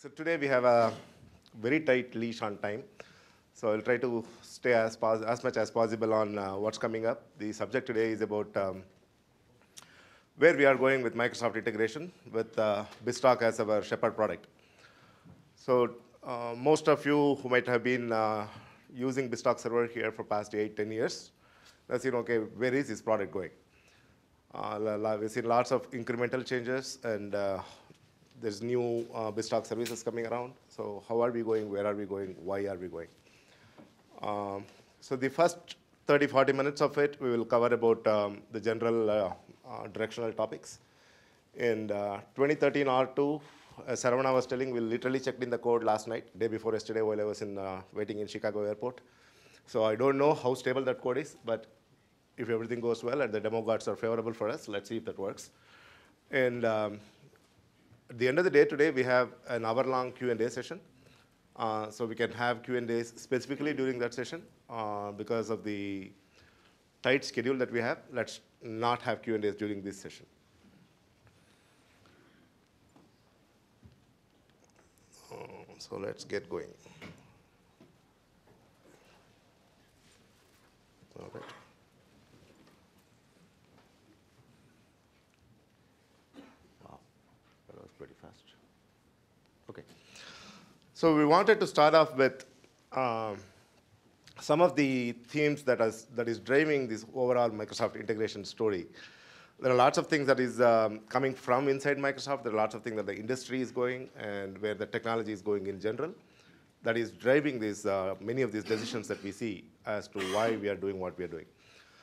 So today we have a very tight leash on time. So I'll try to stay as much as possible on what's coming up. The subject today is about where we are going with Microsoft integration with BizTalk as our shepherd product. So most of you who might have been using BizTalk server here for past 8-10 years, have seen, okay, where is this product going? We've seen lots of incremental changes, and there's new BizTalk services coming around. So how are we going? Where are we going? Why are we going? So the first 30-40 minutes of it, we will cover about the general directional topics. In 2013 R2, as Saravana was telling, we literally checked in the code last night, day before yesterday, while I was waiting in Chicago airport. So I don't know how stable that code is, but if everything goes well and the demo gods are favorable for us, let's see if that works. And at the end of the day today, we have an hour-long Q&A session. So we can have Q&As specifically during that session. Because of the tight schedule that we have, let's not have Q&As during this session. So let's get going. All right. Wow, that was pretty fast. Okay. So we wanted to start off with some of the themes that is driving this overall Microsoft integration story. There are lots of things that is coming from inside Microsoft. There are lots of things that the industry is going and where the technology is going in general that is driving many of these decisions that we see as to why we are doing what we are doing.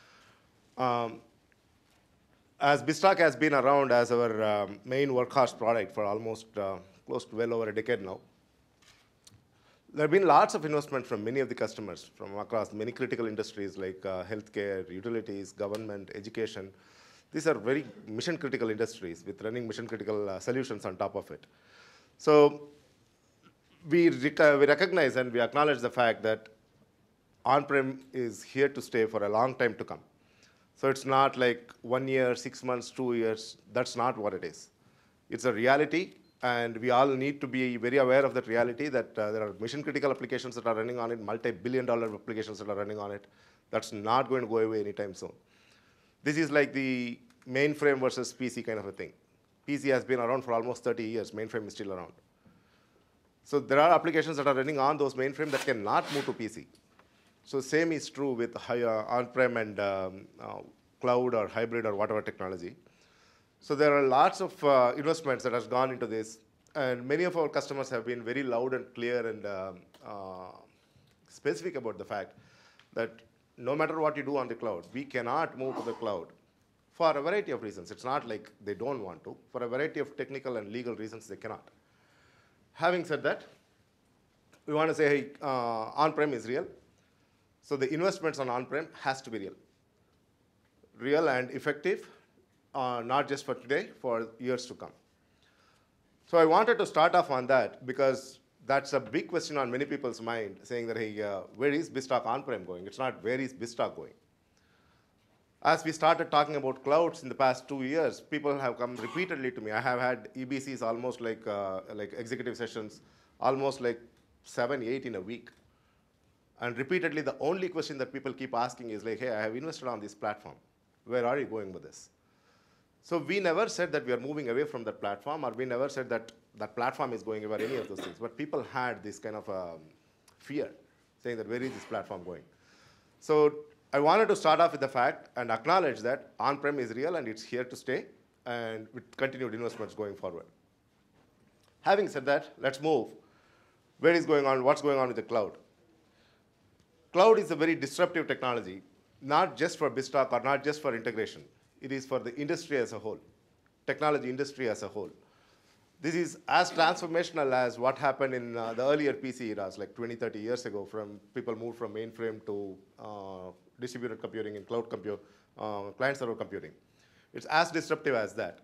As BizTalk has been around as our main workhorse product for almost close to well over a decade now, there have been lots of investment from many of the customers from across many critical industries like healthcare, utilities, government, education. These are very mission-critical industries with running mission-critical solutions on top of it. So we recognize and we acknowledge the fact that on-prem is here to stay for a long time to come. So it's not like 1 year, 6 months, 2 years. That's not what it is. It's a reality, and we all need to be very aware of that reality that there are mission-critical applications that are running on it, multi-billion-dollar applications that are running on it. That's not going to go away anytime soon. This is like the mainframe versus PC kind of a thing. PC has been around for almost 30 years. Mainframe is still around. So there are applications that are running on those mainframe that cannot move to PC. So same is true with on-prem and cloud or hybrid or whatever technology. So there are lots of investments that has gone into this. And many of our customers have been very loud and clear and specific about the fact that no matter what you do on the cloud, we cannot move to the cloud for a variety of reasons. It's not like they don't want to. For a variety of technical and legal reasons, they cannot. Having said that, we want to say, hey, on-prem is real. So the investments on on-prem has to be real. Real and effective, not just for today, for years to come. So I wanted to start off on that because that's a big question on many people's mind, saying that, hey, where is BizTalk on-prem going? It's not where is BizTalk going. As we started talking about clouds in the past 2 years, people have come repeatedly to me. I have had EBCs almost like executive sessions, almost like 7, 8 in a week. And repeatedly, the only question that people keep asking is like, hey, I have invested on this platform. Where are you going with this? So we never said that we are moving away from that platform, or we never said that that platform is going away, any of those things. But people had this kind of fear, saying that where is this platform going? So I wanted to start off with the fact and acknowledge that on-prem is real and it's here to stay, and with continued investments going forward. Having said that, let's move. Where is going on? What's going on with the cloud? Cloud is a very disruptive technology, not just for BizTalk or not just for integration. It is for the industry as a whole, technology industry as a whole. This is as transformational as what happened in the earlier PC eras, like 20, 30 years ago, from people moved from mainframe to distributed computing and cloud client-server computing. It's as disruptive as that.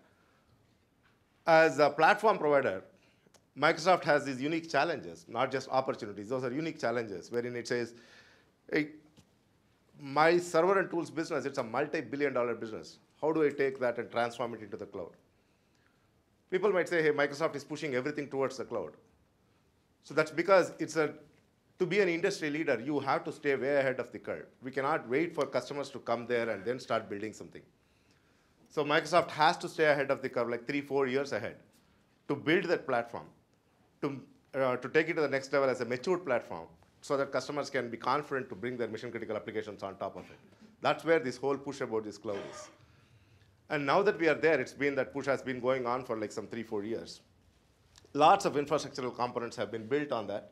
As a platform provider, Microsoft has these unique challenges, not just opportunities. Those are unique challenges, wherein it says, hey, my server and tools business, it's a multi-billion-dollar business. How do I take that and transform it into the cloud? People might say, hey, Microsoft is pushing everything towards the cloud. So that's because to be an industry leader, you have to stay way ahead of the curve. We cannot wait for customers to come there and then start building something. So Microsoft has to stay ahead of the curve, like 3-4 years ahead, to build that platform, to take it to the next level as a matured platform, so that customers can be confident to bring their mission critical applications on top of it. That's where this whole push about this cloud is. And now that we are there, that push has been going on for like some 3-4 years. Lots of infrastructural components have been built on that.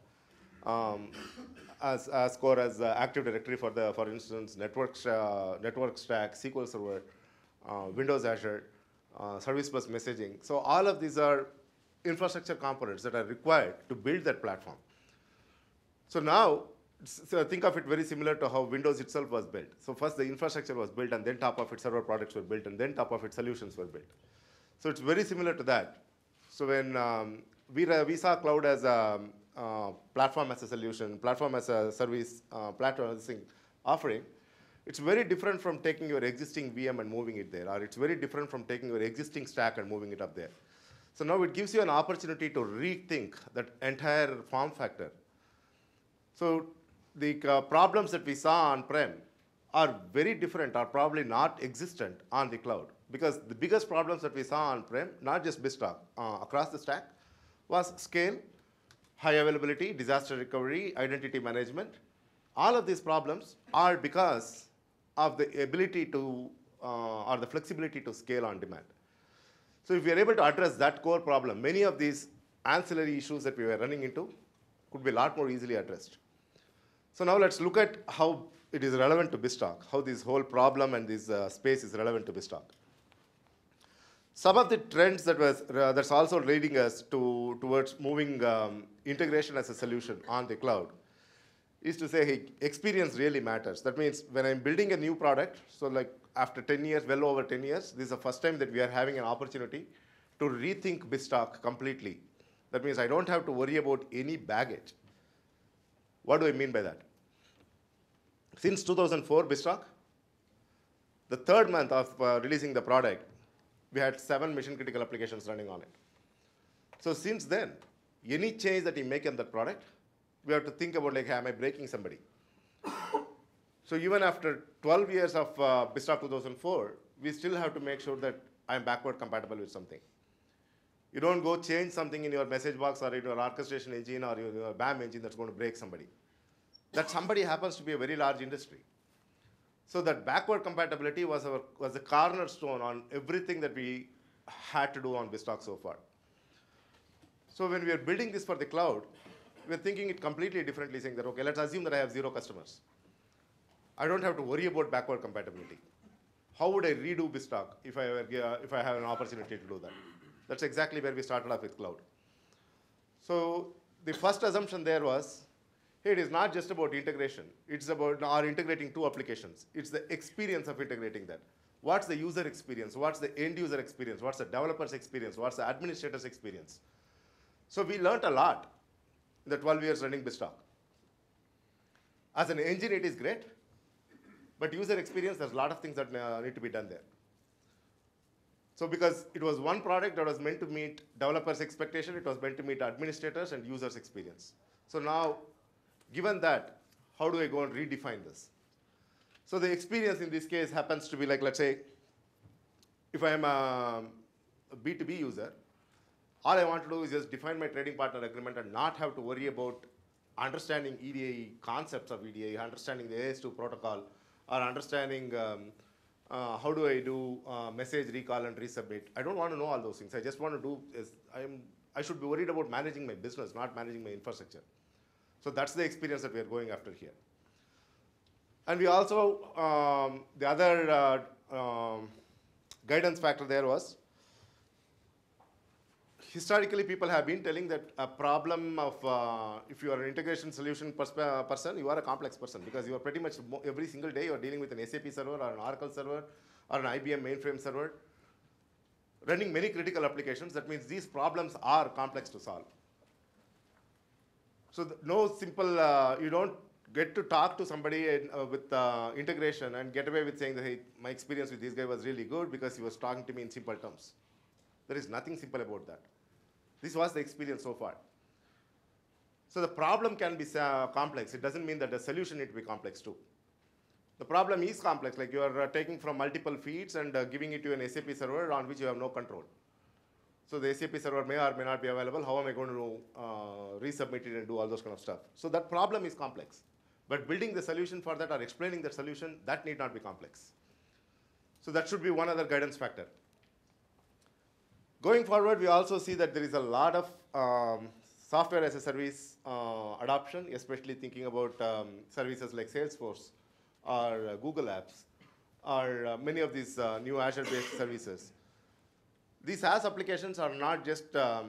As core as Active Directory for instance, network stack, SQL Server, Windows Azure, Service Bus messaging. So all of these are infrastructure components that are required to build that platform. So now, think of it very similar to how Windows itself was built. So first the infrastructure was built, and then top of it server products were built, and then top of it solutions were built. So it's very similar to that. So when we saw cloud as a platform as a solution, platform as a service, platform as a thing offering, it's very different from taking your existing VM and moving it there, or it's very different from taking your existing stack and moving it up there. So now it gives you an opportunity to rethink that entire form factor. So the problems that we saw on-prem are very different, or probably not existent on the cloud. Because the biggest problems that we saw on-prem, not just BizTalk, across the stack, was scale, high availability, disaster recovery, identity management. All of these problems are because of the ability to, or the flexibility to scale on demand. So if we are able to address that core problem, many of these ancillary issues that we were running into could be a lot more easily addressed. So now let's look at how it is relevant to BizTalk, how this whole problem and this space is relevant to BizTalk. Some of the trends that's also leading us towards moving integration as a solution on the cloud is to say, hey, experience really matters. That means when I'm building a new product, so like after 10 years, well over 10 years, this is the first time that we are having an opportunity to rethink BizTalk completely. That means I don't have to worry about any baggage. What do I mean by that? Since 2004, BizTalk, the third month of releasing the product, we had 7 mission-critical applications running on it. So since then, any change that you make in that product, we have to think about, like, hey, am I breaking somebody? So even after 12 years of BizTalk 2004, we still have to make sure that I'm backward compatible with something. You don't go change something in your message box or in your orchestration engine or your BAM engine that's going to break somebody. That somebody happens to be a very large industry. So that backward compatibility was a cornerstone on everything that we had to do on BizTalk so far. So when we are building this for the cloud, we're thinking it completely differently, saying that, okay, let's assume that I have 0 customers. I don't have to worry about backward compatibility. How would I redo BizTalk if I have an opportunity to do that? That's exactly where we started off with cloud. So the first assumption there was, hey, it is not just about integration. It's about integrating 2 applications. It's the experience of integrating that. What's the user experience? What's the end user experience? What's the developer's experience? What's the administrator's experience? So we learned a lot in the 12 years running BizTalk. As an engine, it is great. But user experience, there's a lot of things that need to be done there. So because it was one product that was meant to meet developers' expectation, it was meant to meet administrators and users' experience. So now, given that, how do I go and redefine this? So the experience in this case happens to be like, let's say, if I am a B2B user, all I want to do is just define my trading partner agreement and not have to worry about understanding EDA, concepts of EDA, understanding the AS2 protocol, or understanding how do I do message recall and resubmit. I don't want to know all those things. I just want to do is I should be worried about managing my business, not managing my infrastructure. So that's the experience that we are going after here. And we also, the other guidance factor there was, historically people have been telling that a problem of, if you are an integration solution person, you are a complex person because you are pretty much every single day you are dealing with an SAP server or an Oracle server or an IBM mainframe server, running many critical applications. That means these problems are complex to solve. So no simple, you don't get to talk to somebody with integration and get away with saying that, hey, my experience with this guy was really good because he was talking to me in simple terms. There is nothing simple about that. This was the experience so far. So the problem can be complex. It doesn't mean that the solution need to be complex too. The problem is complex, like you are taking from multiple feeds and giving it to an SAP server on which you have no control. So the SAP server may or may not be available. How am I going to resubmit it and do all those kind of stuff? So that problem is complex. But building the solution for that or explaining the solution, that need not be complex. So that should be one other guidance factor. Going forward, we also see that there is a lot of software as a service adoption, especially thinking about services like Salesforce or Google Apps or many of these new Azure-based services. These SaaS applications are not just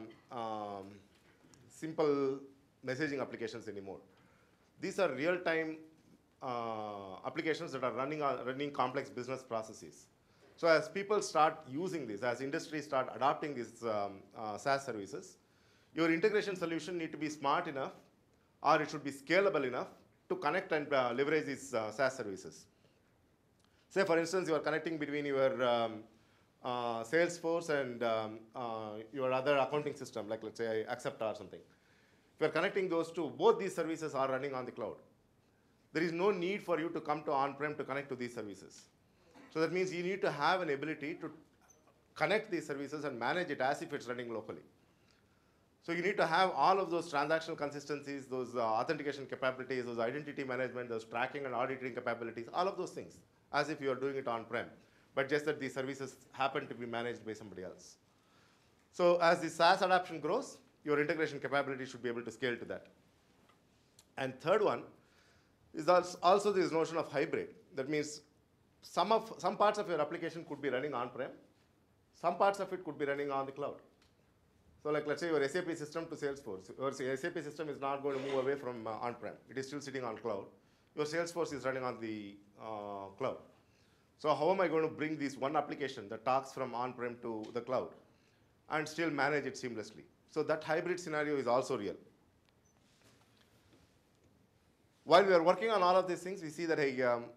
simple messaging applications anymore. These are real-time applications that are running complex business processes. So as people start using this, as industries start adopting these SaaS services, your integration solution need to be smart enough, or it should be scalable enough to connect and leverage these SaaS services. Say, for instance, you are connecting between your Salesforce and your other accounting system, like let's say Accepta or something. If you are connecting those two, both these services are running on the cloud. There is no need for you to come to on-prem to connect to these services. So that means you need to have an ability to connect these services and manage it as if it's running locally. So you need to have all of those transactional consistencies, those authentication capabilities, those identity management, those tracking and auditing capabilities, all of those things, as if you are doing it on-prem, but just that these services happen to be managed by somebody else. So as the SaaS adoption grows, your integration capability should be able to scale to that. And third one is also this notion of hybrid. That means some parts of your application could be running on-prem, some parts of it could be running on the cloud. So like let's say your SAP system to Salesforce, your SAP system is not going to move away from on-prem. It is still sitting on cloud. Your Salesforce is running on the cloud. So how am I going to bring this one application that talks from on-prem to the cloud and still manage it seamlessly? So that hybrid scenario is also real. While we are working on all of these things, we see that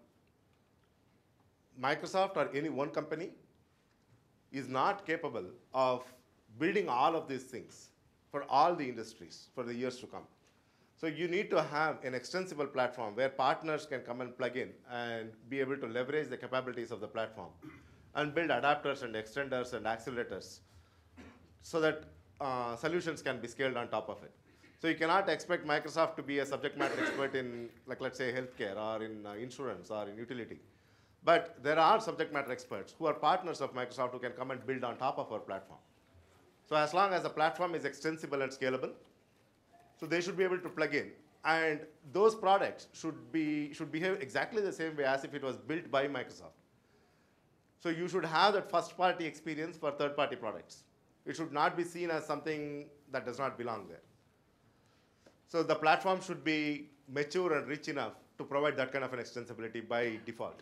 Microsoft or any one company is not capable of building all of these things for all the industries for the years to come. So you need to have an extensible platform where partners can come and plug in and be able to leverage the capabilities of the platform and build adapters and extenders and accelerators so that solutions can be scaled on top of it. So you cannot expect Microsoft to be a subject matter expert in, like let's say, healthcare or in insurance or in utility. But there are subject matter experts who are partners of Microsoft who can come and build on top of our platform. So as long as the platform is extensible and scalable, so they should be able to plug in. And those products should behave exactly the same way as if it was built by Microsoft. So you should have that first-party experience for third-party products. It should not be seen as something that does not belong there. So the platform should be mature and rich enough to provide that kind of an extensibility by default.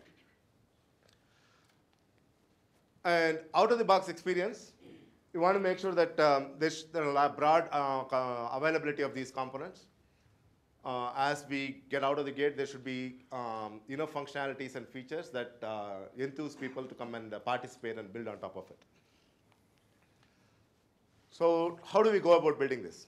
And out-of-the-box experience, you want to make sure that there's a broad availability of these components. As we get out of the gate, there should be enough functionalities and features that enthuse people to come and participate and build on top of it. So how do we go about building this?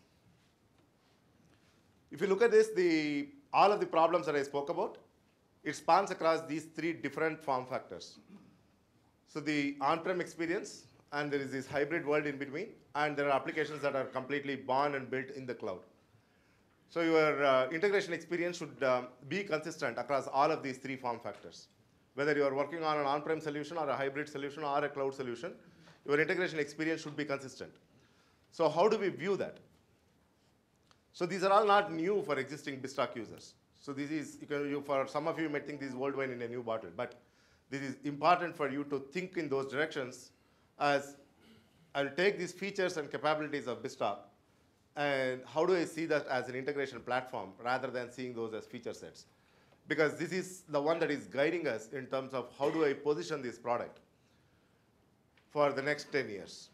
If you look at this, all of the problems that I spoke about, it spans across these three different form factors. So the on-prem experience, and there is this hybrid world in between, and there are applications that are completely born and built in the cloud. So your integration experience should be consistent across all of these three form factors. Whether you are working on an on-prem solution or a hybrid solution or a cloud solution, your integration experience should be consistent. So how do we view that? So these are all not new for existing BizTalk users. So this is, for some of you may think this is old wine in a new bottle, but this is important for you to think in those directions as I'll take these features and capabilities of BizTalk and how do I see that as an integration platform rather than seeing those as feature sets? Because this is the one that is guiding us in terms of how do I position this product for the next 10 years.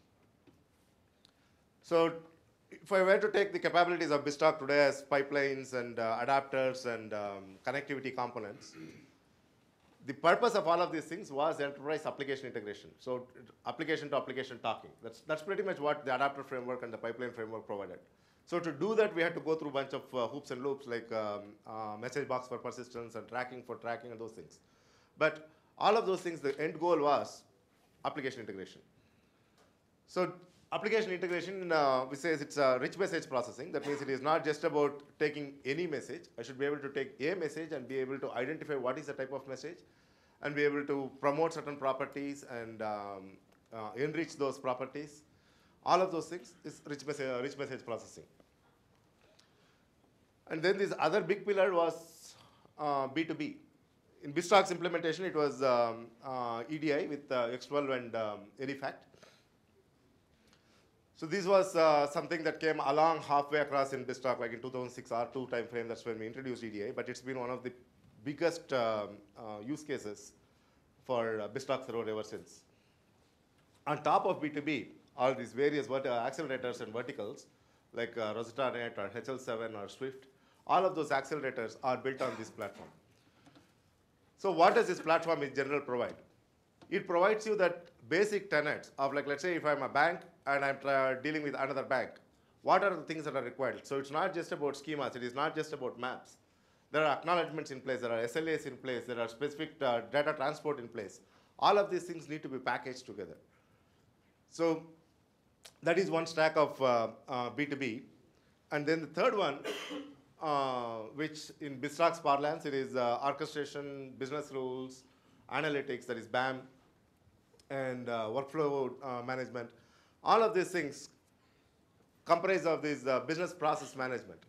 So if I were to take the capabilities of BizTalk today as pipelines and adapters and connectivity components, the purpose of all of these things was enterprise application integration. So application to application talking. That's pretty much what the adapter framework and the pipeline framework provided. So to do that, we had to go through a bunch of hoops and loops, like message box for persistence and tracking for tracking and those things. But all of those things, the end goal was application integration. So application integration, we say it's rich message processing. That means it is not just about taking any message. I should be able to take a message and be able to identify what is the type of message and be able to promote certain properties and enrich those properties. All of those things is rich message processing. And then this other big pillar was B2B. In BizTalk's implementation, it was EDI with X12 and EDIFACT. So this was something that came along halfway across in BizTalk, like in 2006 R2 timeframe. That's when we introduced EDI, but it's been one of the biggest use cases for BizTalk server ever since. On top of B2B, all these various accelerators and verticals, like Rosetta Net or HL7 or Swift, all of those accelerators are built on this platform. So what does this platform in general provide? It provides you that basic tenets of, like, let's say if I'm a bank and I'm dealing with another bank, what are the things that are required? So it's not just about schemas, it is not just about maps. There are acknowledgements in place, there are SLAs in place, there are specific data transport in place. All of these things need to be packaged together. So that is one stack of B2B. And then the third one, which in BizTalk's parlance, it is orchestration, business rules, analytics, that is BAM, and workflow management. All of these things comprise of this business process management.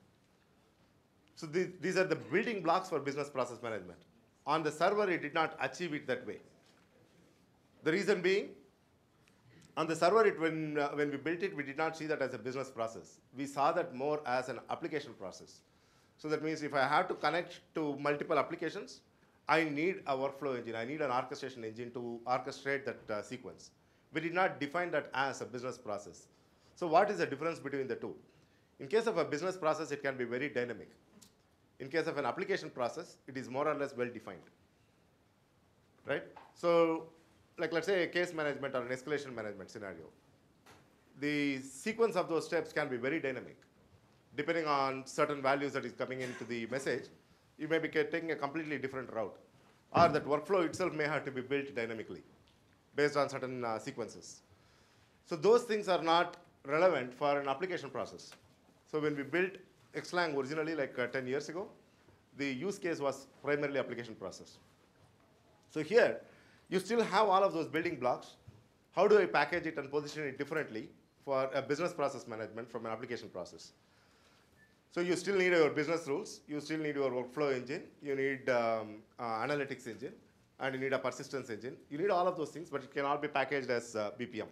So these are the building blocks for business process management. On the server, it did not achieve it that way. The reason being, on the server, when we built it, we did not see that as a business process. We saw that more as an application process. So that means if I have to connect to multiple applications, I need a workflow engine. I need an orchestration engine to orchestrate that sequence. We did not define that as a business process. So what is the difference between the two? In case of a business process, it can be very dynamic. In case of an application process, it is more or less well defined, right? So, like, let's say a case management or an escalation management scenario. The sequence of those steps can be very dynamic. Depending on certain values that is coming into the message, you may be taking a completely different route. Or that workflow itself may have to be built dynamically based on certain sequences. So those things are not relevant for an application process. So when we built Xlang originally, like 10 years ago, the use case was primarily application process. So here, you still have all of those building blocks. How do I package it and position it differently for a business process management from an application process? So you still need your business rules, you still need your workflow engine, you need analytics engine, and you need a persistence engine. You need all of those things, but it cannot be packaged as BPM.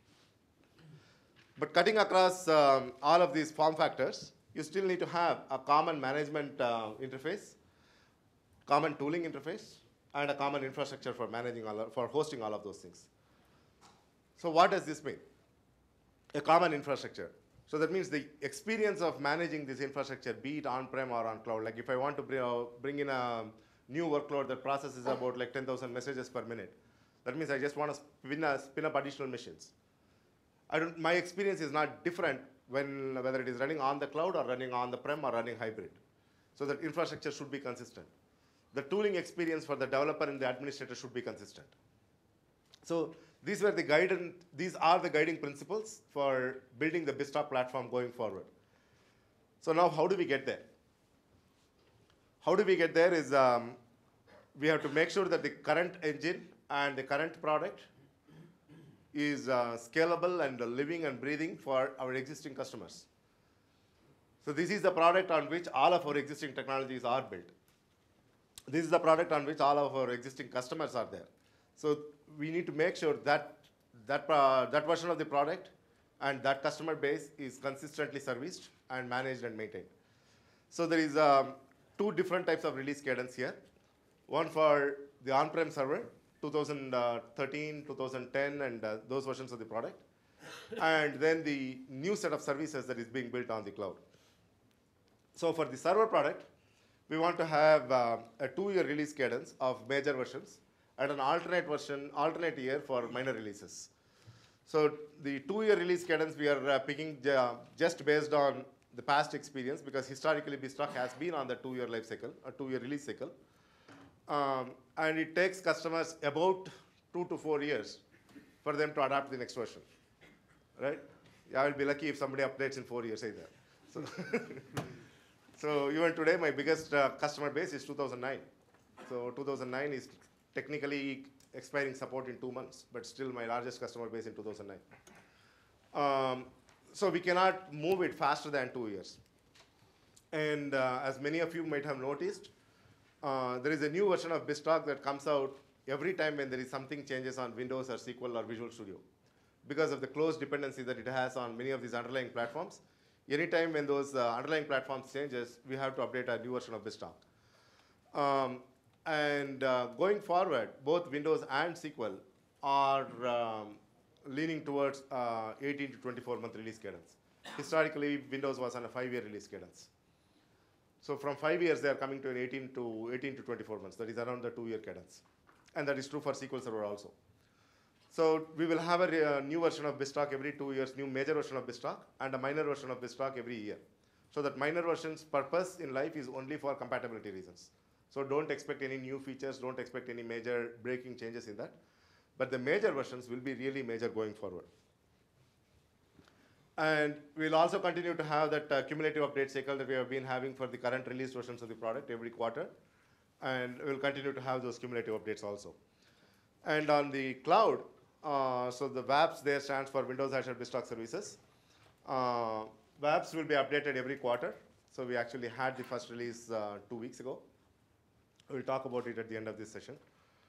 But cutting across all of these form factors, you still need to have a common management interface, common tooling interface, and a common infrastructure for managing for hosting all of those things. So what does this mean? A common infrastructure. So that means the experience of managing this infrastructure, be it on-prem or on cloud. Like if I want to bring in a new workload that processes about like 10,000 messages per minute, that means I just want to spin up additional machines. My experience is not different whether it is running on the cloud or running on the prem or running hybrid. So that infrastructure should be consistent. The tooling experience for the developer and the administrator should be consistent. So these are the guiding principles for building the BizTalk platform going forward. So now how do we get there? How do we get there is we have to make sure that the current engine and the current product is scalable and living and breathing for our existing customers. So this is the product on which all of our existing technologies are built. This is the product on which all of our existing customers are there. So we need to make sure that that version of the product and that customer base is consistently serviced and managed and maintained. So there is two different types of release cadence here. One for the on-prem server, 2013, 2010, and those versions of the product. And then the new set of services that is being built on the cloud. So for the server product, we want to have a 2-year release cadence of major versions and an alternate year for minor releases. So the 2-year release cadence we are picking just based on the past experience, because historically BizTalk has been on the 2-year life cycle, a 2-year release cycle. And it takes customers about 2 to 4 years for them to adapt the next version, right? I will be lucky if somebody updates in 4 years either. So, so even today, my biggest customer base is 2009. So 2009 is technically expiring support in 2 months, but still my largest customer base in 2009. So we cannot move it faster than 2 years. And as many of you might have noticed, there is a new version of BizTalk that comes out every time when there is something changes on Windows or SQL or Visual Studio. Because of the close dependency that it has on many of these underlying platforms, anytime when those underlying platforms changes, we have to update a new version of BizTalk. Going forward, both Windows and SQL are leaning towards 18 to 24-month release cadence. Historically, Windows was on a 5-year release cadence. So from 5 years, they are coming to an 18 to 24 months. That is around the 2-year cadence. And that is true for SQL Server also. So we will have a new version of BizTalk every 2 years, new major version of BizTalk, and a minor version of BizTalk every year. So that minor version's purpose in life is only for compatibility reasons. So don't expect any new features, don't expect any major breaking changes in that. But the major versions will be really major going forward. And we'll also continue to have that cumulative update cycle that we have been having for the current released versions of the product every quarter. And we'll continue to have those cumulative updates also. And on the cloud, so the WAPS there stands for Windows Azure BizTalk Services. WAPS will be updated every quarter. So we actually had the first release 2 weeks ago. We'll talk about it at the end of this session.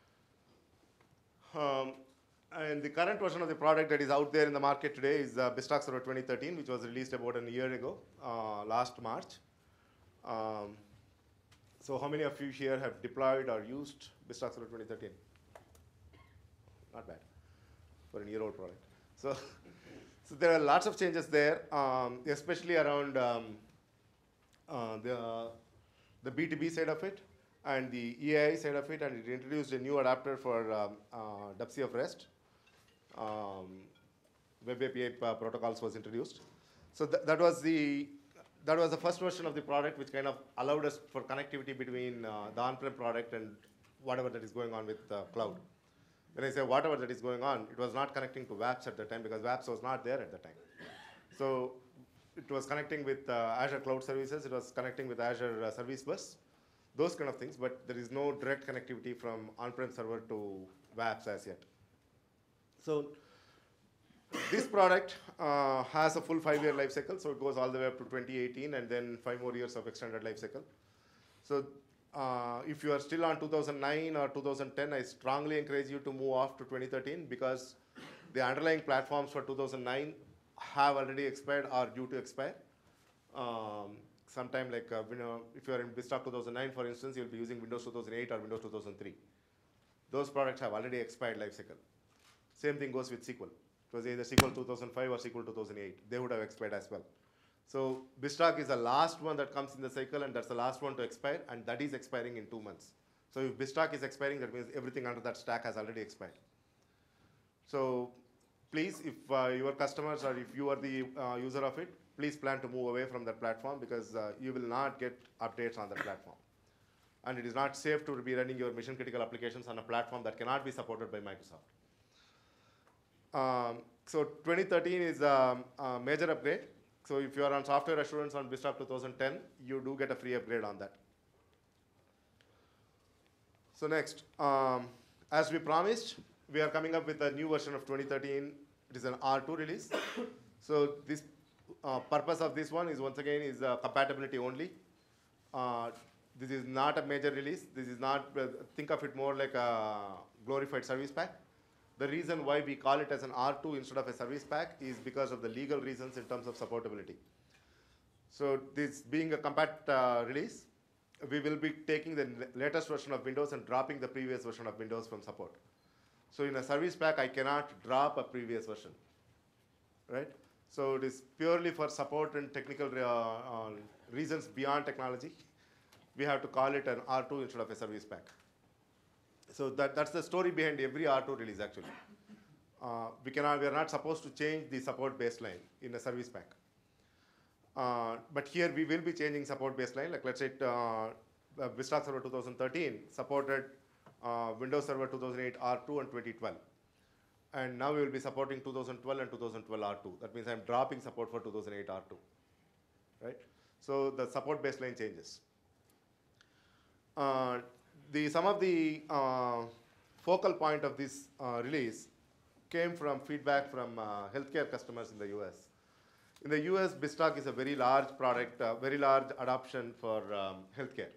And the current version of the product that is out there in the market today is BizTalk Server 2013, which was released about a year ago, last March. So how many of you here have deployed or used BizTalk Server 2013? Not bad for a year-old product. So, so there are lots of changes there, especially around the B2B side of it and the EAI side of it, and it introduced a new adapter for WCF REST. Web API protocols was introduced. So that was the first version of the product, which kind of allowed us for connectivity between the on-prem product and whatever that is going on with cloud. When I say whatever that is going on, it was not connecting to WAPS at the time because WAPS was not there at the time. So it was connecting with Azure Cloud Services, it was connecting with Azure Service Bus, those kind of things, but there is no direct connectivity from on-prem server to WAPS as yet. So this product has a full 5-year life cycle, so it goes all the way up to 2018 and then 5 more years of extended life cycle. So if you are still on 2009 or 2010, I strongly encourage you to move off to 2013 because the underlying platforms for 2009 have already expired or due to expire. Sometime like, if you are in BizTalk 2009, for instance, you'll be using Windows 2008 or Windows 2003. Those products have already expired life cycle. Same thing goes with SQL. It was either SQL 2005 or SQL 2008. They would have expired as well. So BizTalk is the last one that comes in the cycle, and that's the last one to expire, and that is expiring in 2 months. So if BizTalk is expiring, that means everything under that stack has already expired. So please, if your customers or if you are the user of it, please plan to move away from that platform because you will not get updates on that platform. And it is not safe to be running your mission critical applications on a platform that cannot be supported by Microsoft. So 2013 is a major upgrade. So if you are on software assurance on BizTalk 2010, you do get a free upgrade on that. So next, as we promised, we are coming up with a new version of 2013. It is an R2 release. So this purpose of this one is once again is compatibility only. This is not a major release. This is not, think of it more like a glorified service pack. The reason why we call it as an R2 instead of a service pack is because of the legal reasons in terms of supportability. So this being a compat release, we will be taking the latest version of Windows and dropping the previous version of Windows from support. So in a service pack, I cannot drop a previous version, right? So it is purely for support and technical reasons beyond technology. We have to call it an R2 instead of a service pack. So that's the story behind every R2 release actually. We are not supposed to change the support baseline in a service pack. But here we will be changing support baseline. Like let's say BizTalk Server 2013 supported Windows Server 2008 R2 and 2012. And now we will be supporting 2012 and 2012 R2. That means I'm dropping support for 2008 R2, right? So the support baseline changes. Some of the focal point of this release came from feedback from healthcare customers in the US. In the US, BizTalk is a very large product, very large adoption for healthcare.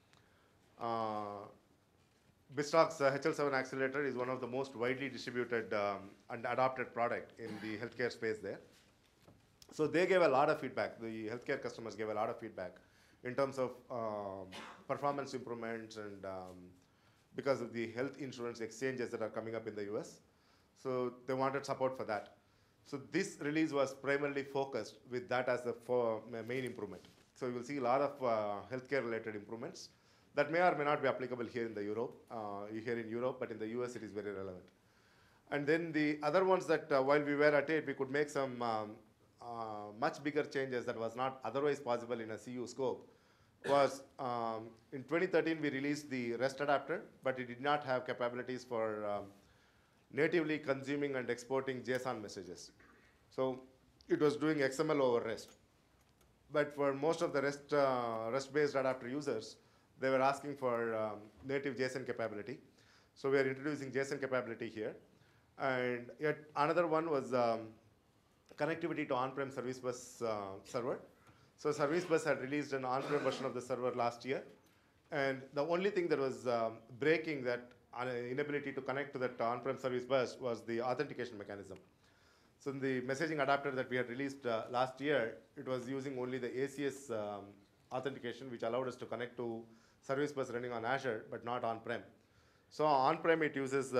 BizTalk's HL7 accelerator is one of the most widely distributed and adopted product in the healthcare space there. So they gave a lot of feedback. The healthcare customers gave a lot of feedback in terms of performance improvements and because of the health insurance exchanges that are coming up in the US. So they wanted support for that. So this release was primarily focused with that as the main improvement. So you will see a lot of healthcare related improvements that may or may not be applicable here in Europe, but in the US it is very relevant. And then the other ones that while we were at it, we could make some much bigger changes that was not otherwise possible in a CU scope was in 2013 we released the REST adapter, but it did not have capabilities for natively consuming and exporting JSON messages. So it was doing XML over REST. But for most of the REST-based adapter users, they were asking for native JSON capability. So we are introducing JSON capability here. And yet another one was connectivity to on-prem Service Bus server. So Service Bus had released an on-prem version of the server last year. And the only thing that was breaking that inability to connect to that on-prem Service Bus was the authentication mechanism. So in the messaging adapter that we had released last year, it was using only the ACS authentication, which allowed us to connect to Service Bus running on Azure, but not on-prem. So on-prem, it uses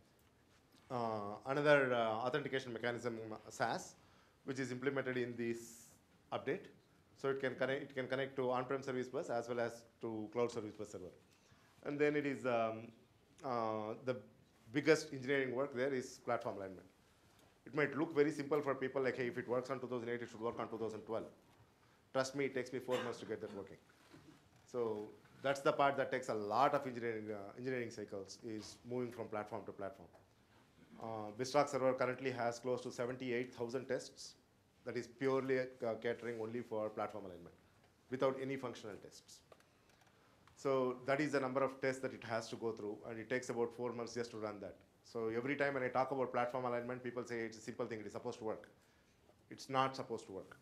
another authentication mechanism, SAS, which is implemented in this update. So it can connect to on-prem Service Bus as well as to Cloud Service Bus server. And then it is the biggest engineering work there is platform alignment. It might look very simple for people, like, hey, if it works on 2008, it should work on 2012. Trust me, it takes me 4 months to get that working. So that's the part that takes a lot of engineering cycles, is moving from platform to platform. BizTalk server currently has close to 78,000 tests. That is purely catering only for platform alignment, without any functional tests. So that is the number of tests that it has to go through, and it takes about 4 months just to run that. So every time when I talk about platform alignment, people say it's a simple thing, it is supposed to work. It's not supposed to work.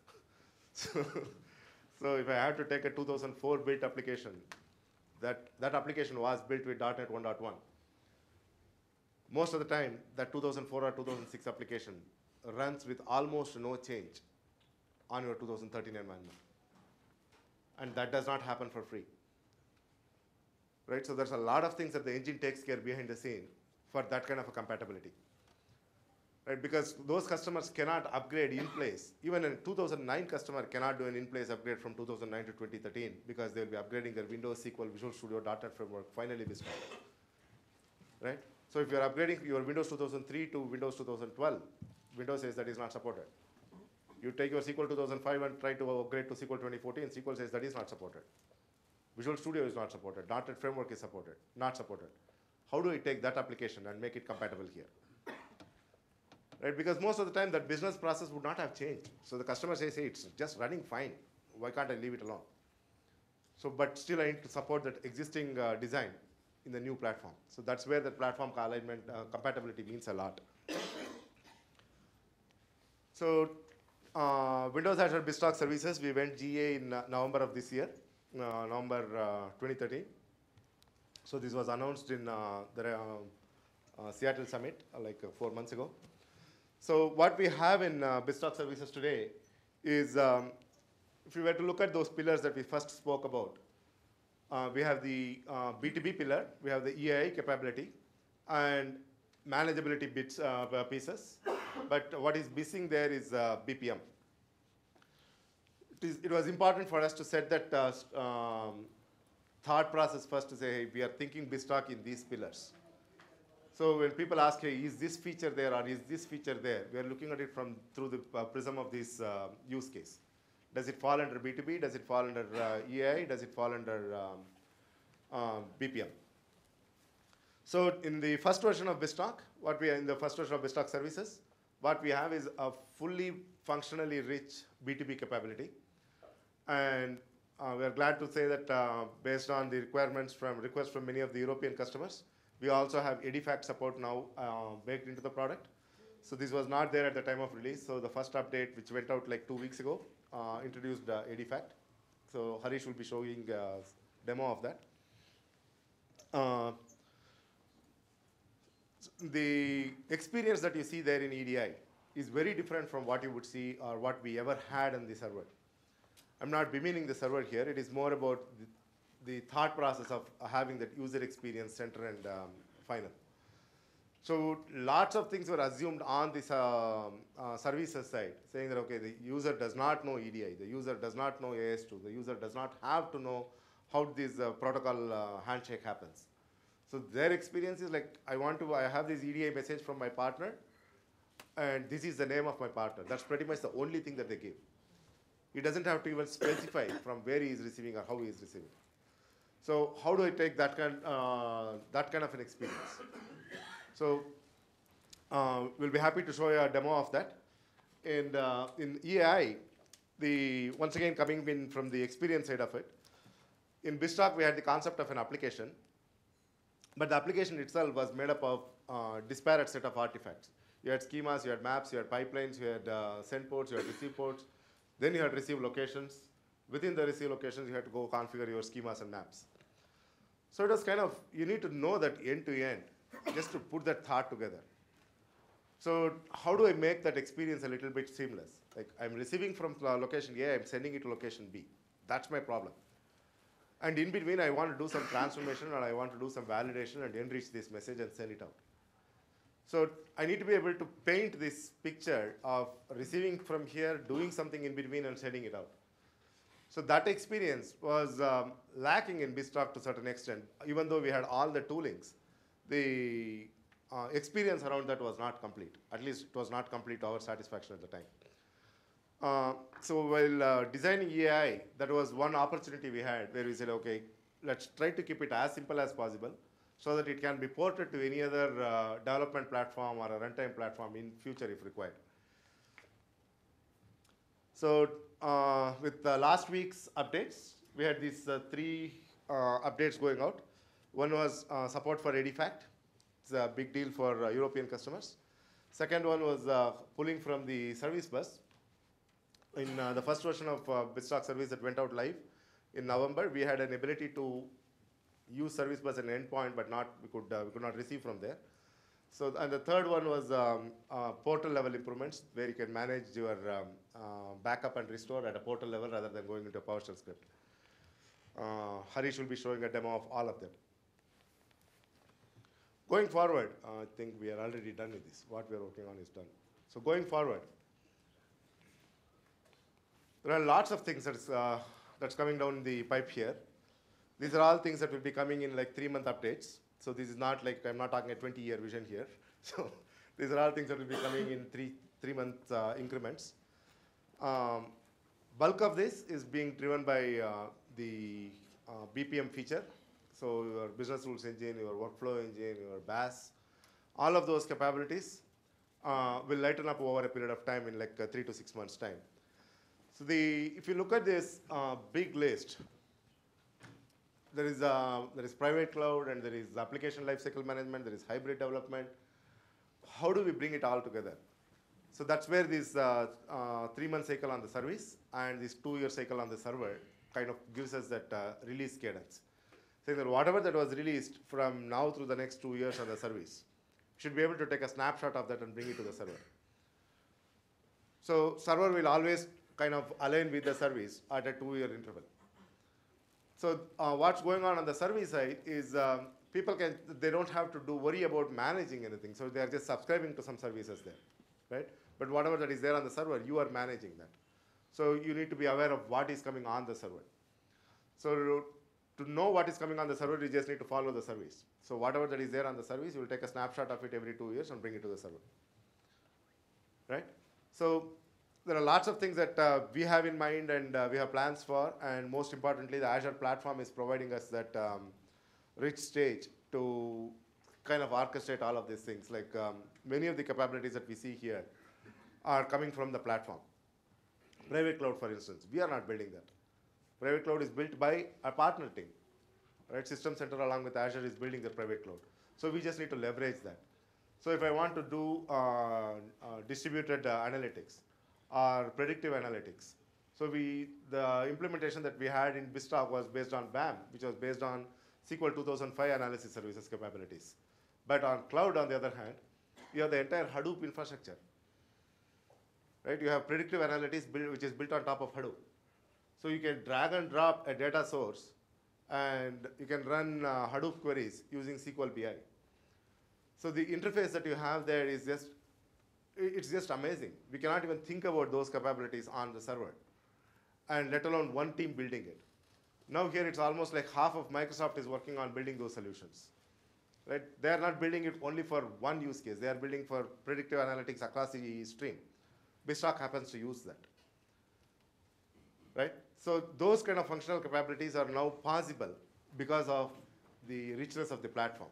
So if I have to take a 2004 built application, that application was built with .NET 1.1. Most of the time, that 2004 or 2006 application runs with almost no change on your 2013 environment. And that does not happen for free. Right? So there's a lot of things that the engine takes care behind the scene for that kind of a compatibility. Right? Because those customers cannot upgrade in place. Even a 2009 customer cannot do an in-place upgrade from 2009 to 2013 because they'll be upgrading their Windows, SQL, Visual Studio, .NET Framework, finally BizTalk. Right? So if you're upgrading your Windows 2003 to Windows 2012, Windows says that is not supported. You take your SQL 2005 and try to upgrade to SQL 2014, SQL says that is not supported. Visual Studio is not supported. .NET Framework is supported, not supported. How do we take that application and make it compatible here? Right? Because most of the time that business process would not have changed. So the customer says, hey, it's just running fine. Why can't I leave it alone? So, but still I need to support that existing design in the new platform. So that's where the platform alignment compatibility means a lot. So Windows Azure BizTalk services, we went GA in November of this year, November 2013. So this was announced in the Seattle Summit like 4 months ago. So what we have in BizTalk services today is, if you were to look at those pillars that we first spoke about, we have the B2B pillar, we have the EAI capability, and manageability bits, pieces. But what is missing there is BPM. It was important for us to set that thought process first to say, hey, we are thinking BizTalk in these pillars. So when people ask, hey, is this feature there or is this feature there, we are looking at it through the prism of this use case. Does it fall under B2B? Does it fall under EI? Does it fall under BPM? So in the first version of BizTalk, in the first version of BizTalk services, what we have is a fully functionally rich B2B capability. And we are glad to say that based on the requests from many of the European customers, we also have EDIFACT support now baked into the product. So this was not there at the time of release. So the first update, which went out like 2 weeks ago, introduced EDIFACT. So Harish will be showing a demo of that. The experience that you see there in EDI is very different from what you would see or what we ever had on the server. I'm not bemoaning the server here. It is more about the thought process of having that user experience center and final. So lots of things were assumed on this services side, saying that, okay, the user does not know EDI, the user does not know AS2, the user does not have to know how this protocol handshake happens. So their experience is like, I have this EDI message from my partner, and this is the name of my partner. That's pretty much the only thing that they give. He doesn't have to even specify from where he is receiving or how he is receiving. So how do I take that kind of an experience? So we'll be happy to show you a demo of that. And in EAI, once again coming in from the experience side of it, in BizTalk we had the concept of an application, but the application itself was made up of disparate set of artifacts. You had schemas, you had maps, you had pipelines, you had send ports, you had receive ports. Then you had receive locations. Within the receive locations, you had to go configure your schemas and maps. So it was kind of, you need to know that end to end, just to put that thought together. So how do I make that experience a little bit seamless? Like I'm receiving from location A, I'm sending it to location B. That's my problem. And in between, I want to do some transformation and I want to do some validation and enrich this message and send it out. So I need to be able to paint this picture of receiving from here, doing something in between and sending it out. So that experience was lacking in BizTalk to a certain extent. Even though we had all the toolings, the experience around that was not complete. At least it was not complete to our satisfaction at the time. So while designing EAI, that was one opportunity we had where we said, okay, let's try to keep it as simple as possible so that it can be ported to any other development platform or a runtime platform in future if required. So with last week's updates, we had these 3 updates going out. One was support for EDIFACT. It's a big deal for European customers. Second one was pulling from the service bus. In the first version of BizTalk service that went out live in November, we had an ability to use service bus as an endpoint, but we could not receive from there. So, and the third one was portal level improvements, where you can manage your backup and restore at a portal level rather than going into a PowerShell script. Harish will be showing a demo of all of that. Going forward, I think we are already done with this. What we are working on is done. So going forward, there are lots of things that's coming down the pipe here. These are all things that will be coming in like 3-month updates. So this is not like, I'm not talking a 20-year vision here. So these are all things that will be coming in 3-month increments. Bulk of this is being driven by the BPM feature. So your business rules engine, your workflow engine, your BAS, all of those capabilities will lighten up over a period of time in like 3 to 6 months' time. So if you look at this big list, there is private cloud and there is application lifecycle management, there is hybrid development. How do we bring it all together? So that's where this 3-month cycle on the service and this 2-year cycle on the server kind of gives us that release cadence. Saying that whatever that was released from now through the next 2 years on the service, should be able to take a snapshot of that and bring it to the server. So server will always kind of align with the service at a 2-year interval. So what's going on the service side is they don't have to worry about managing anything. So they're just subscribing to some services there, right? But whatever that is there on the server, you are managing that. So you need to be aware of what is coming on the server. So to know what is coming on the server, you just need to follow the service. So whatever that is there on the service, you will take a snapshot of it every 2 years and bring it to the server, right? So there are lots of things that we have in mind and we have plans for, and most importantly, the Azure platform is providing us that rich stage to kind of orchestrate all of these things. Like many of the capabilities that we see here are coming from the platform. Private cloud, for instance, we are not building that. Private cloud is built by a partner team, right? System Center along with Azure is building the private cloud. So we just need to leverage that. So if I want to do distributed analytics or predictive analytics, so the implementation that we had in BizTalk was based on BAM, which was based on SQL 2005 analysis services capabilities. But on cloud, on the other hand, you have the entire Hadoop infrastructure, right? You have predictive analytics which is built on top of Hadoop. So you can drag and drop a data source, and you can run Hadoop queries using SQL BI. So the interface that you have there is it's just amazing. We cannot even think about those capabilities on the server, and let alone one team building it. Now here it's almost like half of Microsoft is working on building those solutions, right? They are not building it only for one use case. They are building for predictive analytics across the stream. BizTalk happens to use that, right? So those kind of functional capabilities are now possible because of the richness of the platform.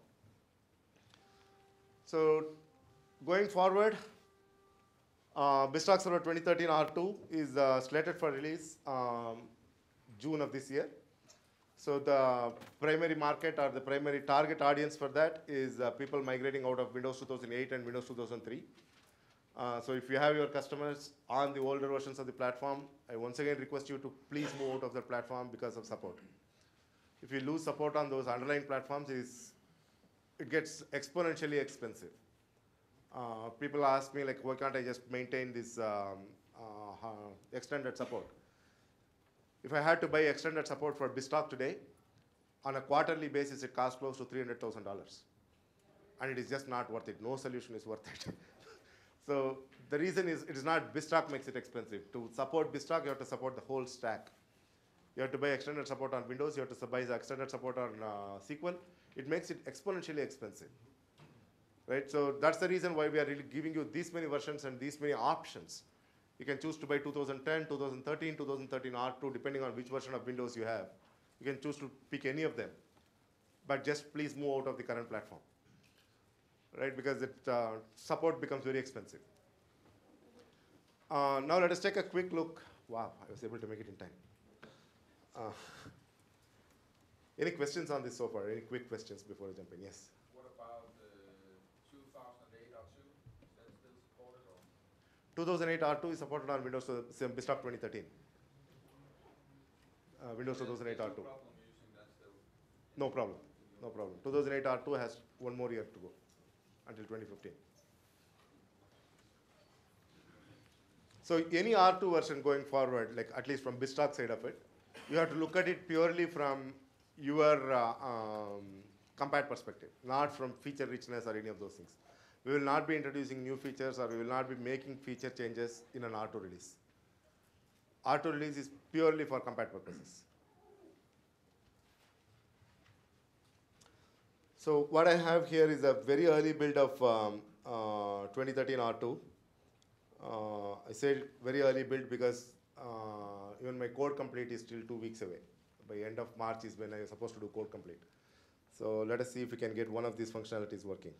So going forward, BizTalk Server 2013 R2 is slated for release June of this year. So the primary market or the primary target audience for that is people migrating out of Windows 2008 and Windows 2003. So if you have your customers on the older versions of the platform, I once again request you to please move out of the platform because of support. If you lose support on those underlying platforms, it gets exponentially expensive. People ask me, like, why can't I just maintain this extended support? If I had to buy extended support for BizTalk today, on a quarterly basis, it costs close to $300,000. And it is just not worth it. No solution is worth it. So the reason is, it is not BizTalk makes it expensive. To support BizTalk, you have to support the whole stack. You have to buy extended support on Windows. You have to buy the extended support on SQL. It makes it exponentially expensive, right? So that's the reason why we are really giving you these many versions and these many options. You can choose to buy 2010, 2013, 2013 R2, depending on which version of Windows you have. You can choose to pick any of them. But just please move out of the current platform, right? Because support becomes very expensive. Now let us take a quick look. Wow, I was able to make it in time. Any questions on this so far? Any quick questions before I jump in? Yes? What about the 2008 R2? Is that still supported? Or? 2008 R2 is supported on Windows BizTalk 2013. Windows 2008 R2. No problem using that still? No problem. No problem. 2008 R2 has one more year to go until 2015. So any R2 version going forward, like at least from BizTalk side of it, you have to look at it purely from your compared perspective, not from feature richness or any of those things. We will not be introducing new features, or we will not be making feature changes in an R2 release. R2 release is purely for compared purposes. So what I have here is a very early build of 2013 R2. I said very early build because even my code complete is still 2 weeks away. By end of March is when I was supposed to do code complete. So let us see if we can get one of these functionalities working.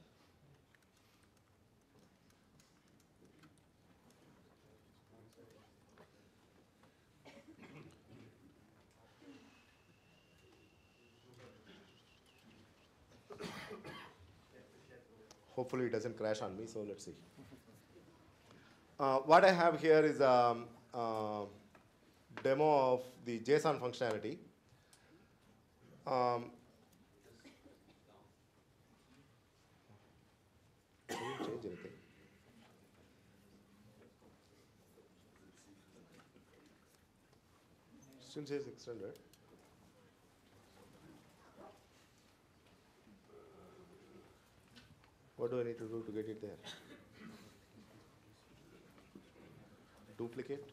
Hopefully it doesn't crash on me, so let's see. What I have here is a demo of the JSON functionality. Didn't change anything. Still says extended. What do I need to do to get it there? Duplicate.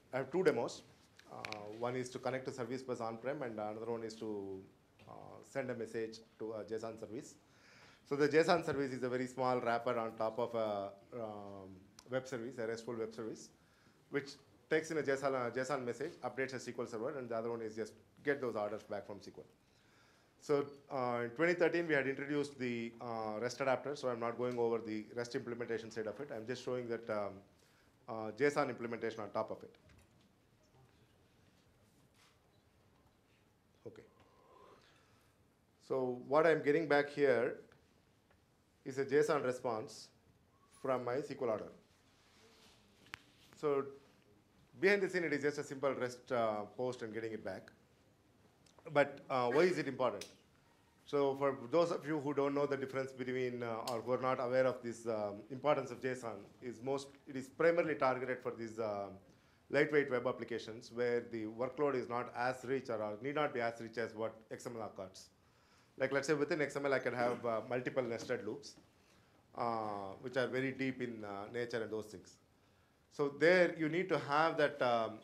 I have two demos. One is to connect to service bus on-prem, and another one is to send a message to a JSON service. So the JSON service is a very small wrapper on top of a web service, a RESTful web service, which takes in a JSON message, updates a SQL server, and the other one is just get those orders back from SQL. So in 2013, we had introduced the REST adapter, so I'm not going over the REST implementation side of it. I'm just showing that JSON implementation on top of it. Okay. So what I'm getting back here is a JSON response from my SQL order. So behind the scene, it is just a simple REST post and getting it back. But why is it important? So for those of you who don't know the difference between or who are not aware of this importance of JSON, it is primarily targeted for these lightweight web applications where the workload is not as rich or need not be as rich as what XML occurs. Like let's say within XML, I can have multiple nested loops, which are very deep in nature and those things. So there you need to have that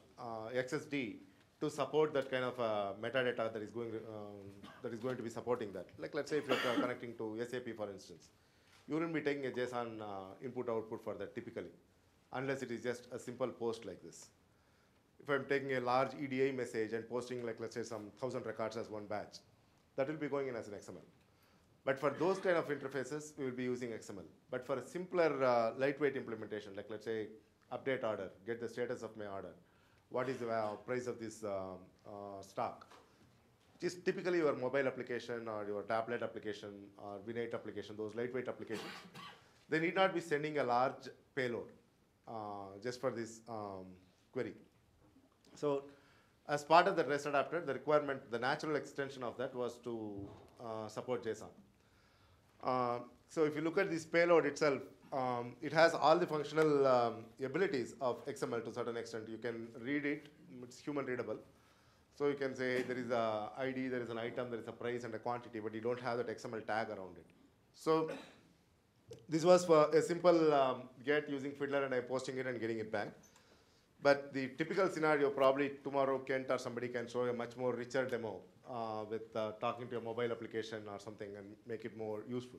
XSD to support that kind of metadata that is going to be supporting that. Like let's say if you're connecting to SAP, for instance, you wouldn't be taking a JSON input-output for that typically, unless it is just a simple post like this. If I'm taking a large EDI message and posting, like let's say some 1,000 records as one batch, that will be going in as an XML. But for those kind of interfaces, we will be using XML. But for a simpler lightweight implementation, like let's say update order, get the status of my order, what is the price of this stock, which is typically your mobile application or your tablet application or Winate application, those lightweight applications, they need not be sending a large payload just for this query. So as part of the REST adapter, the requirement, the natural extension of that was to support JSON. So if you look at this payload itself, it has all the functional abilities of XML to a certain extent. You can read it, it's human readable. So you can say there is a ID, there is an item, there is a price and a quantity, but you don't have that XML tag around it. So this was for a simple get using Fiddler, and I'm posting it and getting it back. But the typical scenario, probably tomorrow Kent or somebody can show a much more richer demo with talking to a mobile application or something and make it more useful.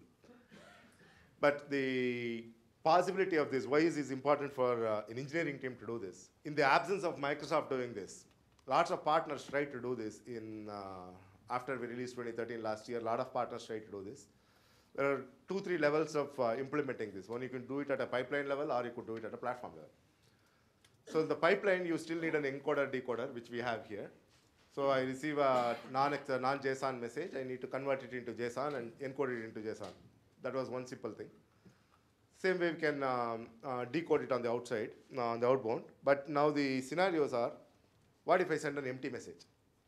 But the possibility of this, why is this important for an engineering team to do this? In the absence of Microsoft doing this, lots of partners tried to do this after we released 2013 last year, a lot of partners tried to do this. There are 2-3 levels of implementing this. One, you can do it at a pipeline level or you could do it at a platform level. So in the pipeline, you still need an encoder decoder, which we have here. So I receive a non-JSON message. I need to convert it into JSON and encode it into JSON. That was one simple thing. Same way we can decode it on the outside, on the outbound. But now the scenarios are, what if I send an empty message?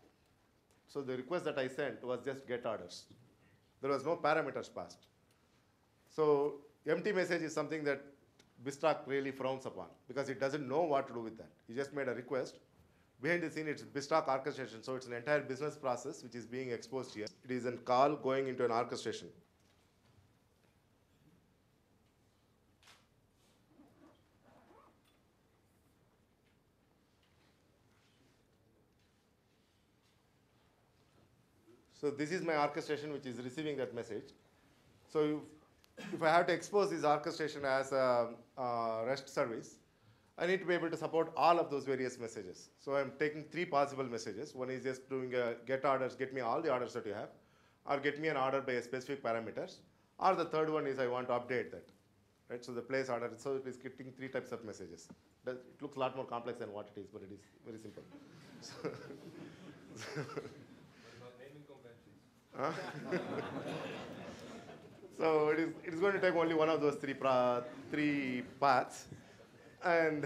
So the request that I sent was just get orders. There was no parameters passed. So empty message is something that Bistalk really frowns upon because it doesn't know what to do with that. You just made a request. Behind the scene, it's Bistalk orchestration. So it's an entire business process which is being exposed here. It is a call going into an orchestration. So this is my orchestration which is receiving that message. So if I have to expose this orchestration as a REST service, I need to be able to support all of those various messages. So I'm taking 3 possible messages. One is just doing a get orders, get me all the orders that you have, or get me an order by a specific parameters. Or the third one is I want to update that. Right? So the place order, so it is getting 3 types of messages. It looks a lot more complex than what it is, but it is very simple. So it is going to take only one of those three paths, and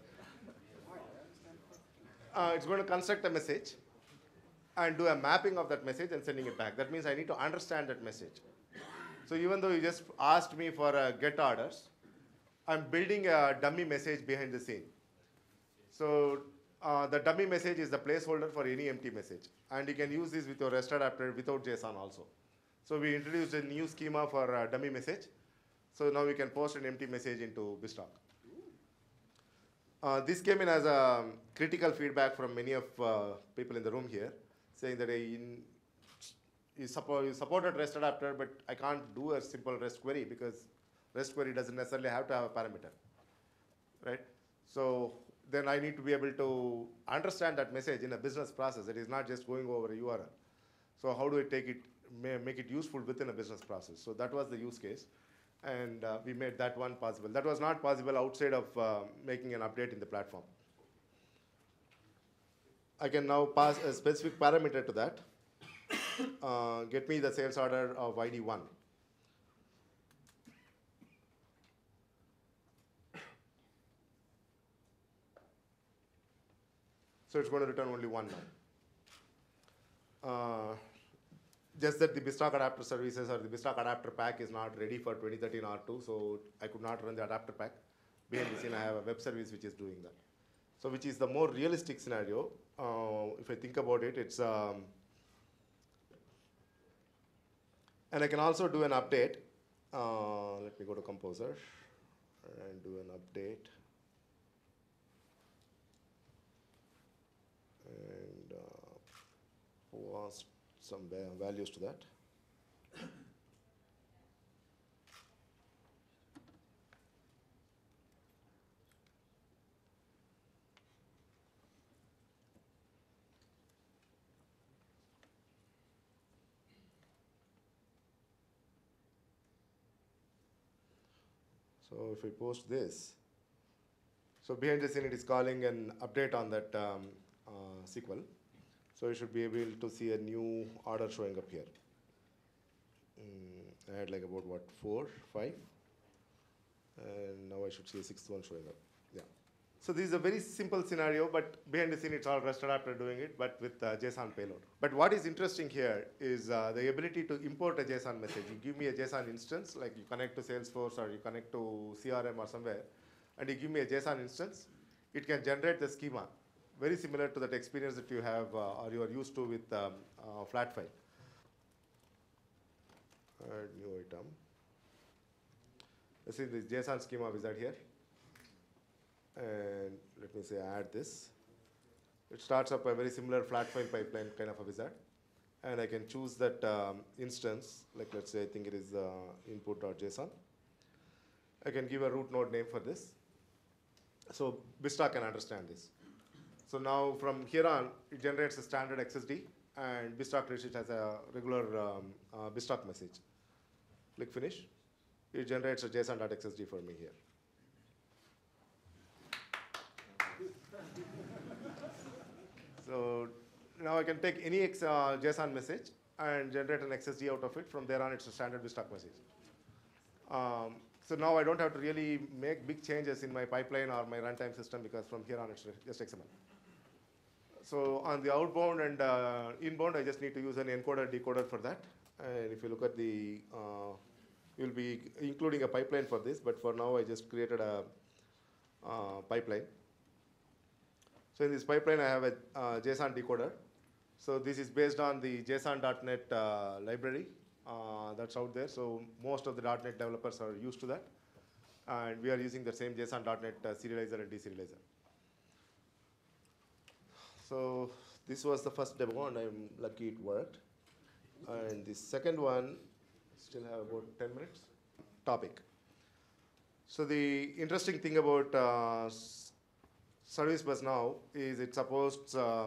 it's going to construct a message and do a mapping of that message and sending it back. That means I need to understand that message. So even though you just asked me for get orders, I'm building a dummy message behind the scene. So the dummy message is the placeholder for any empty message. And you can use this with your REST adapter without JSON also. So we introduced a new schema for dummy message. So now we can post an empty message into Bistalk. This came in as a critical feedback from many of people in the room here, saying that you supported REST adapter, but I can't do a simple REST query because REST query doesn't necessarily have to have a parameter, right? So then I need to be able to understand that message in a business process. It is not just going over a URL. So how do I take it, make it useful within a business process? So that was the use case. And we made that one possible. That was not possible outside of making an update in the platform. I can now pass a specific parameter to that. Get me the sales order of ID 1. So it's going to return only 1 now. Just that the BizTalk adapter services or the BizTalk adapter pack is not ready for 2013 R2, so I could not run the adapter pack. Behind the scene, I have a web service which is doing that. So which is the more realistic scenario. If I think about it, it's, and I can also do an update. Let me go to Composer and do an update. And pass some values to that. So if I post this, so behind the scene it is calling an update on that SQL. So you should be able to see a new order showing up here. I had like about what, 4, 5, and now I should see a 6th one showing up. Yeah. So this is a very simple scenario, but behind the scene it's all REST adapter doing it, but with JSON payload. But what is interesting here is the ability to import a JSON message. You give me a JSON instance, like you connect to Salesforce or you connect to CRM or somewhere, and you give me a JSON instance, it can generate the schema. Very similar to that experience that you have or you are used to with flat file. Add new item. Let's see this JSON schema wizard here. And let me say add this. It starts up a very similar flat file pipeline kind of a wizard. And I can choose that instance, like let's say I think it is input.json. I can give a root node name for this. So BizTalk can understand this. So now from here on, it generates a standard XSD, and BizTalk treats it as a regular BizTalk message. Click finish. It generates a JSON.xsd for me here. So now I can take any JSON message and generate an XSD out of it. From there on, it's a standard BizTalk message. So now I don't have to really make big changes in my pipeline or my runtime system because from here on, it's just XML. So on the outbound and inbound, I just need to use an encoder decoder for that. And if you look at the, you'll be including a pipeline for this, but for now I just created a pipeline. So in this pipeline, I have a JSON decoder. So this is based on the JSON.NET library that's out there. So most of the .NET developers are used to that. And we are using the same JSON.NET serializer and deserializer. So this was the first demo, and I'm lucky it worked. And the second one, still have about 10 minutes. Topic. So the interesting thing about Service Bus now is it supports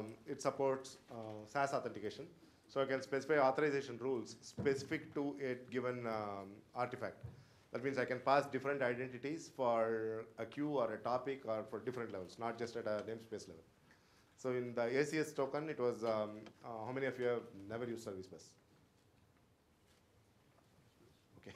SaaS authentication. So I can specify authorization rules specific to a given artifact. That means I can pass different identities for a queue or a topic or for different levels, not just at a namespace level. So in the ACS token, it was, how many of you have never used Service Bus? Okay.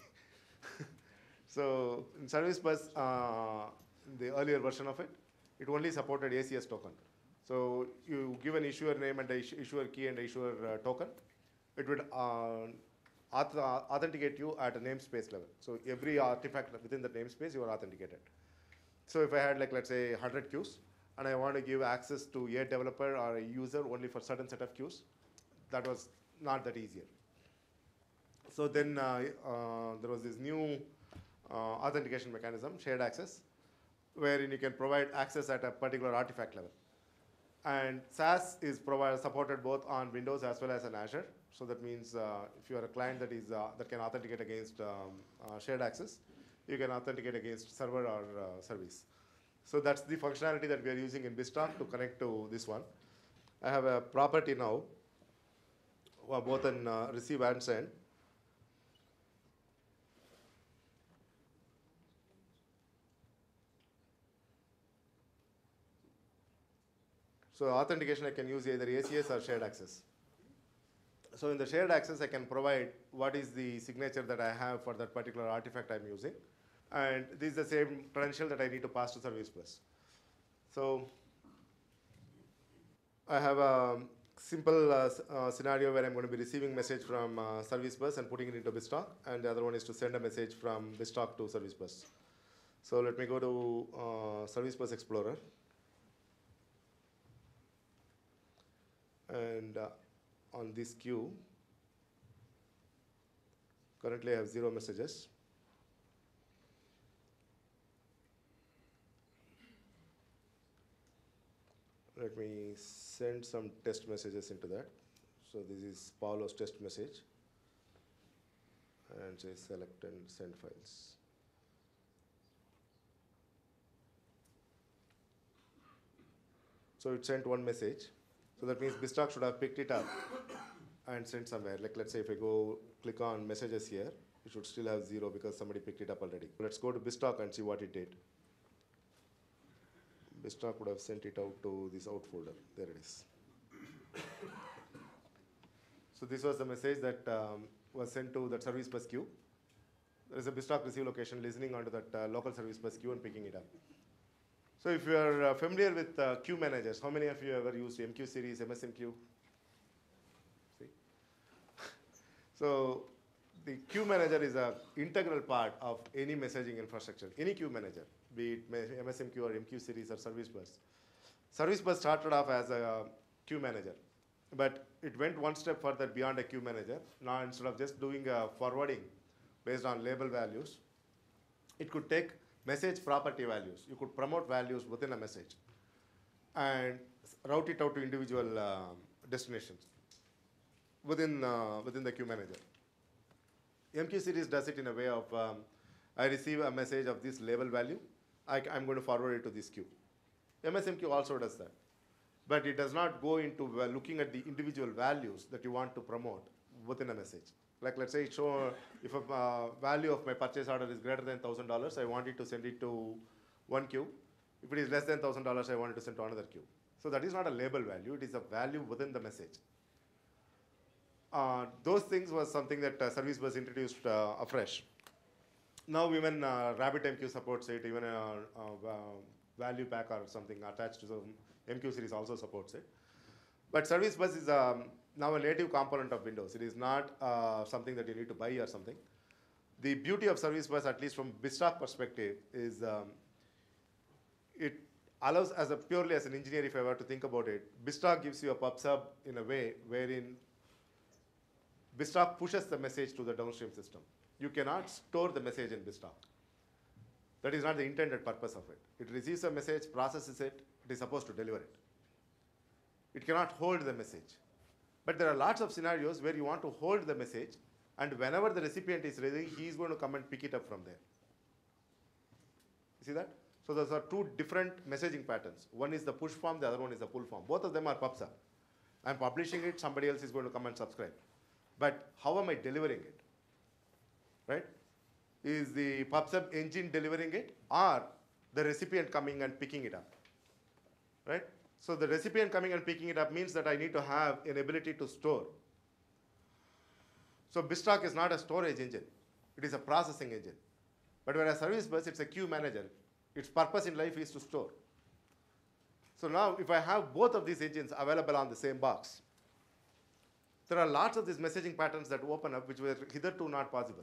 So in Service Bus, the earlier version of it, it only supported ACS token. So you give an issuer name and the issuer key and the issuer token. It would authenticate you at a namespace level. So every artifact within the namespace, you are authenticated. So if I had, like, let's say 100 queues, and I want to give access to a developer or a user only for certain set of queues, that was not that easier. So then there was this new authentication mechanism, shared access. wherein you can provide access at a particular artifact level. And SaaS is supported both on Windows as well as on Azure. So that means if you are a client that can authenticate against shared access, you can authenticate against server or service. So that's the functionality that we are using in BizTalk to connect to this one. I have a property now, both in receive and send. So authentication, I can use either ACS or shared access. So in the shared access, I can provide what is the signature that I have for that particular artifact I'm using. And this is the same credential that I need to pass to Service Bus. So I have a simple scenario where I'm going to be receiving message from Service Bus and putting it into BizTalk, and the other one is to send a message from BizTalk to Service Bus. So let me go to Service Bus Explorer. And on this queue, currently I have 0 messages. Let me send some test messages into that. So this is Paulo's test message. And say select and send files. So it sent one message. So that means BizTalk should have picked it up and sent somewhere. Like let's say if I go click on messages here, it should still have 0 because somebody picked it up already. Let's go to BizTalk and see what it did. BizTalk would have sent it out to this out folder. There it is. So this was the message that was sent to that Service Bus queue. There is a BizTalk receive location listening onto that local Service Bus queue and picking it up. So if you are familiar with queue managers, how many of you ever used MQ series, MSMQ? See? So the queue manager is an integral part of any messaging infrastructure, any queue manager, be it MSMQ or MQ series or Service Bus. Service Bus started off as a queue manager, but it went one step further beyond a queue manager. Now instead of just doing forwarding based on label values, it could take message property values. You could promote values within a message and route it out to individual destinations within the queue manager. MQ series does it in a way of I receive a message of this label value, I'm going to forward it to this queue. MSMQ also does that, but it does not go into looking at the individual values that you want to promote within a message. Like let's say if a value of my purchase order is greater than $1,000, I want it to send it to one queue. If it is less than $1,000, I want it to send to another queue. So that is not a label value, it is a value within the message. Those things was something that Service Bus introduced afresh. Now even RabbitMQ supports it, even a value pack or something attached to the MQ series also supports it. But Service Bus is now a native component of Windows. It is not something that you need to buy or something. The beauty of Service Bus, at least from BizTalk perspective, is it allows, purely as an engineer, if I were to think about it, BizTalk gives you a PubSub in a way wherein BizTalk pushes the message to the downstream system. You cannot store the message in BizTalk. That is not the intended purpose of it. It receives a message, processes it, it is supposed to deliver it. It cannot hold the message. But there are lots of scenarios where you want to hold the message, and whenever the recipient is ready, he is going to come and pick it up from there. You see that? So those are two different messaging patterns. One is the push form, the other one is the pull form. Both of them are PubSub. I'm publishing it, somebody else is going to come and subscribe. But how am I delivering it? Right? Is the PubSub engine delivering it, or the recipient coming and picking it up? Right? So the recipient coming and picking it up means that I need to have an ability to store. So BizTalk is not a storage engine. It is a processing engine. But whereas Service Bus, it's a queue manager. Its purpose in life is to store. So now if I have both of these engines available on the same box, there are lots of these messaging patterns that open up which were hitherto not possible.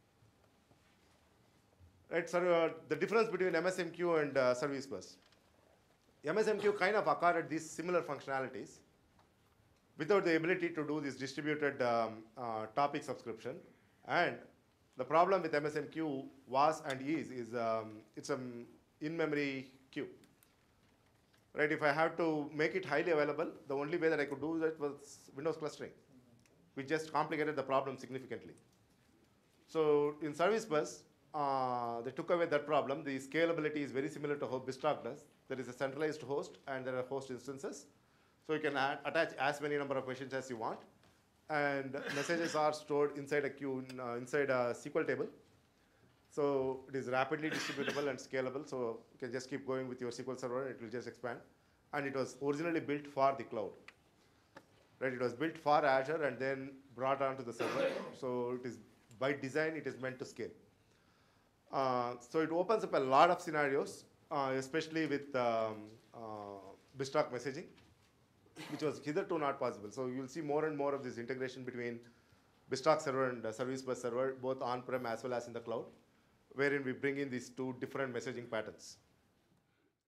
Right? So the difference between MSMQ and Service Bus. MSMQ kind of accorded these similar functionalities without the ability to do this distributed topic subscription. And the problem with MSMQ was and is it's a in-memory queue. Right, if I have to make it highly available, the only way that I could do that was Windows clustering, which just complicated the problem significantly. So in Service Bus, they took away that problem. The scalability is very similar to how BizTalk does. There is a centralized host and there are host instances. So you can attach as many number of machines as you want. And messages are stored inside a queue, inside a SQL table. So it is rapidly distributable and scalable. So you can just keep going with your SQL server, it will just expand. And it was originally built for the cloud. Right, it was built for Azure and then brought onto the server. So it is, by design, it is meant to scale. So it opens up a lot of scenarios, especially with BizTalk messaging, which was hitherto not possible. So you'll see more and more of this integration between BizTalk server and Service Bus server, both on-prem as well as in the cloud, wherein we bring in these two different messaging patterns.